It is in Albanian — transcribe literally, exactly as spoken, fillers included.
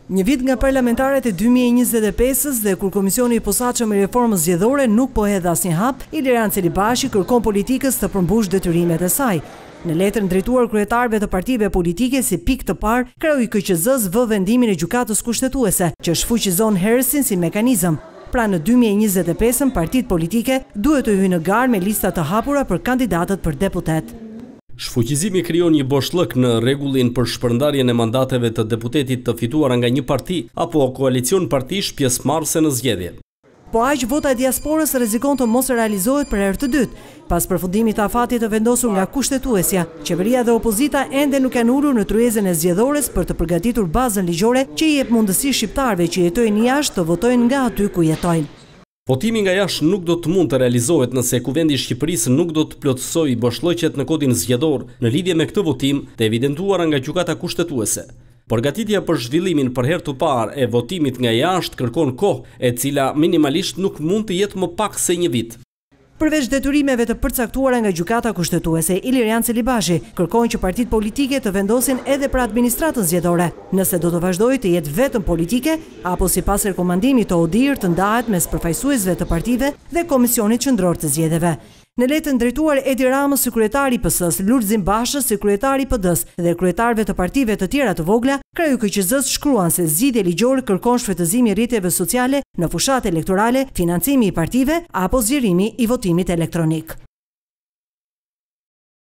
Një vit nga parlamentarët e dy mijë e njëzet e pesës dhe kur Komisioni i Posaçëm i Reformës Zgjedhore nuk po hedh asnjë hap, Iliran Celibashi kërkon politikës të përmbush detyrimet e saj. Në letrën drejtuar kryetarëve të partive politike si pikë të parë, kreu i K Q Z-s vë vendimin e gjykatës kushtetuese, që shfuqizon herësin si mekanizëm. Pra në dy mijë e njëzet e pesën partitë politike duhet të hyjnë në garë me lista të hapura për kandidatët për deputet. Shfuqizimi krijon një boshllëk në rregullin për shpërndarjen e mandateve të deputetit të fituara nga një parti apo koalicion partish pjesëmarrëse në zgjedhje. Po aq vota e diasporës rrezikon të mos realizohet për herë të dytë. Pas përfundimit të afatit të vendosur nga kushtetuesja, qeveria dhe opozita ende nuk janë ulur në tryezën e zgjedhores për të përgatitur bazën ligjore që i jep mundësi shqiptarëve që jetojnë jashtë të votojnë nga aty ku jetojnë. Votimi nga jashtë nuk do të mund të realizohet nëse Kuvendi i Shqipërisë nuk do të plotësojë boshllëqet në kodin zgjedhor në lidhje me këtë votim të evidentuara nga gjykata kushtetuese. Përgatitja për zhvillimin për herë të parë e votimit nga jashtë kërkon kohë e cila minimalisht nuk mund të jetë më pak se një vit. Përveç detyrimeve të përcaktuara nga gjykata kushtetuese, Iliran Celibashi kërkon që partitë politike të vendosin edhe për administratën zgjedhore, nëse do të vazhdojë të jetë vetëm politike, apo sipas rekomandimit të ODIHR të ndahet mes përfaqësuesve të partive dhe Komisionit Qendror të Zgjedhjeve. Në letrën drejtuar Edi Ramës si kryetari i P S-s, Lulzim Bashës si kryetari i P D-s dhe kryetarëve të partive të tjera të vogla, kreu i K Q Z-s shkruan se zgjidhja ligjore kërkon shfrytëzimi i rrjeteve sociale në fushatë elektorale, financimi i partive apo zgjerimi i votimit elektronik.